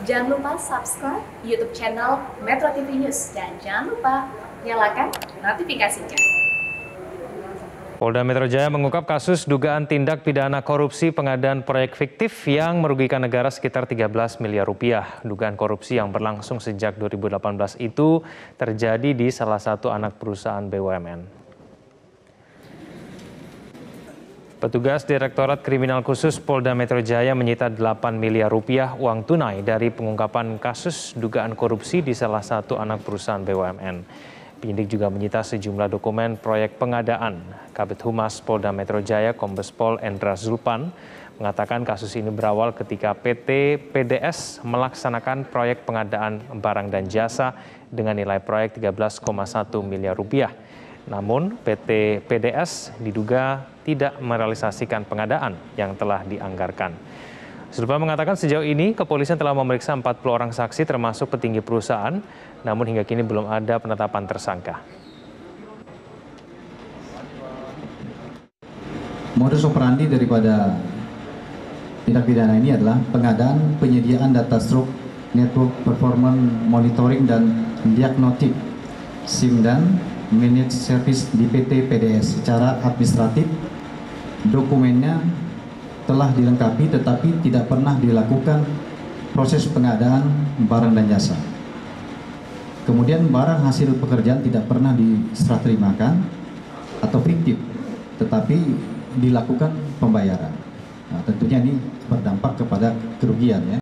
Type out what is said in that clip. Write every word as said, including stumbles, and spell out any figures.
Jangan lupa subscribe YouTube channel Metro T V News dan jangan lupa nyalakan notifikasinya. Polda Metro Jaya mengungkap kasus dugaan tindak pidana korupsi pengadaan proyek fiktif yang merugikan negara sekitar tiga belas miliar rupiah. Dugaan korupsi yang berlangsung sejak dua ribu delapan belas itu terjadi di salah satu anak perusahaan B U M N. Petugas Direktorat Kriminal Khusus Polda Metro Jaya menyita delapan miliar rupiah uang tunai dari pengungkapan kasus dugaan korupsi di salah satu anak perusahaan B U M N. Penyidik juga menyita sejumlah dokumen proyek pengadaan. Kabid Humas Polda Metro Jaya Kombes Pol Endra Zulpan mengatakan kasus ini berawal ketika P T P D S melaksanakan proyek pengadaan barang dan jasa dengan nilai proyek tiga belas koma satu miliar rupiah. Namun P T P D S diduga tidak merealisasikan pengadaan yang telah dianggarkan. Zulpan mengatakan sejauh ini kepolisian telah memeriksa empat puluh orang saksi termasuk petinggi perusahaan, namun hingga kini belum ada penetapan tersangka. Modus operandi daripada tindak pidana ini adalah pengadaan penyediaan data stroke, network performance monitoring dan diagnostik, SIM dan managed service di P T P D S. Secara administratif, dokumennya telah dilengkapi tetapi tidak pernah dilakukan proses pengadaan barang dan jasa. Kemudian barang hasil pekerjaan tidak pernah diserah terimakan atau fiktif, tetapi dilakukan pembayaran. Nah, tentunya ini berdampak kepada kerugian ya.